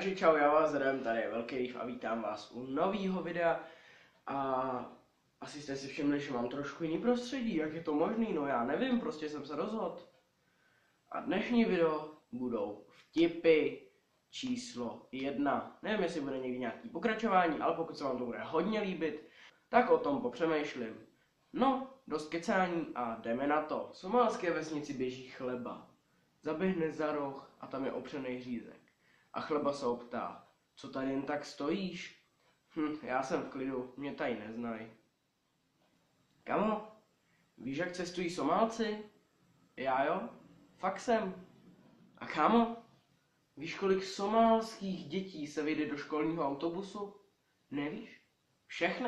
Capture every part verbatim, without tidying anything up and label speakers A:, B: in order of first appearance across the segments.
A: Takže čau, já vás zdravím, tady je Velký Rýv a vítám vás u nového videa. A asi jste si všimli, že mám trošku jiný prostředí, jak je to možný, no já nevím, prostě jsem se rozhodl. A dnešní video budou vtipy číslo jedna. Nevím, jestli bude někdy nějaký pokračování, ale pokud se vám to bude hodně líbit, tak o tom popřemýšlím. No, dost kecání a jdeme na to. V somálské vesnici běží chleba. Zaběhne za roh a tam je opřený řízek. A chleba se ho ptá, co tady jen tak stojíš? Hm, já jsem v klidu, mě tady neznají. Kamo, víš, jak cestují Somálci? Já jo, fakt jsem. A kámo, víš, kolik somálských dětí se vyjde do školního autobusu? Nevíš? Všechny?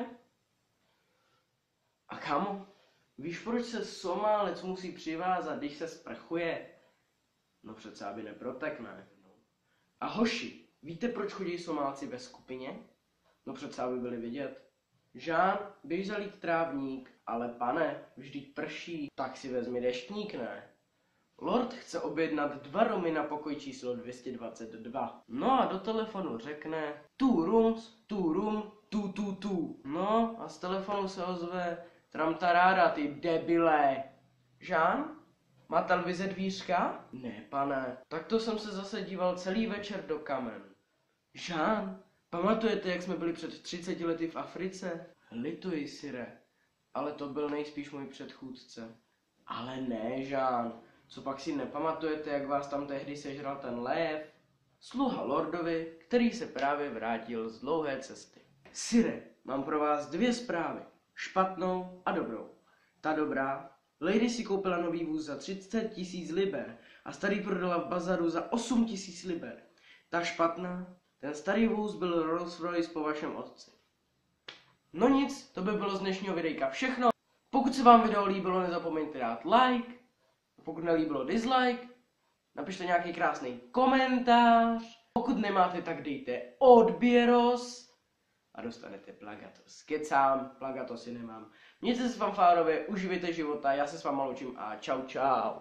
A: A kámo, víš, proč se Somálec musí přivázat, když se sprchuje? No přece, aby neprotekne. A hoši, víte, proč chodí Somálci ve skupině? No přece, aby byli vidět. Žán, běž zalít trávník, ale pane, vždyť prší, tak si vezmi deštník, ne? Lord chce objednat dva romy na pokoj číslo dvě stě dvacet dva. No a do telefonu řekne two rooms, two room, two two two. No a z telefonu se ozve tramtaráda, ty debile. Žán? Má televize dvířka? Ne, pane. Tak to jsem se zase díval celý večer do kamen. Žán, pamatujete, jak jsme byli před třiceti lety v Africe? Lituji, sire, ale to byl nejspíš můj předchůdce. Ale ne, Žán, co pak si nepamatujete, jak vás tam tehdy sežral ten lev? Sluha lordovi, který se právě vrátil z dlouhé cesty. Sire, mám pro vás dvě zprávy. Špatnou a dobrou. Ta dobrá. Lady si koupila nový vůz za třicet tisíc liber a starý prodala v bazaru za osm tisíc liber. Ta špatná, ten starý vůz byl Rolls Royce po vašem otci. No nic, to by bylo z dnešního videjka všechno. Pokud se vám video líbilo, nezapomeňte dát like. Pokud nelíbilo, dislike. Napište nějaký krásný komentář. Pokud nemáte, tak dejte odběros. A dostanete plagatos. Kecám, plagatos si nemám. Mějte se fanfárově, uživejte života, já se s váma loučím a čau čau.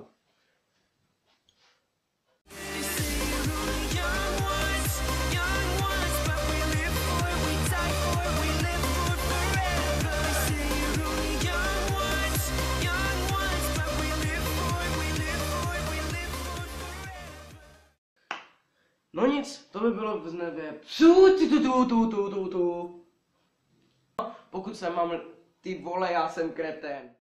A: No nic, to by bylo v nebe. Psu, tu, tu, tu, tu, tu, tu. Pokud jsem mám, ty vole, já jsem kretén.